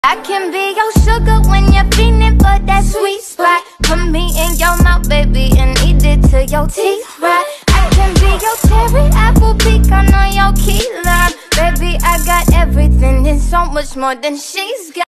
I can be your sugar when you're feeling for that sweet spot. Put me in your mouth, baby, and eat it till your teeth rot. I can be your cherry apple pecan on your key lime. Baby, I got everything and so much more than she's got.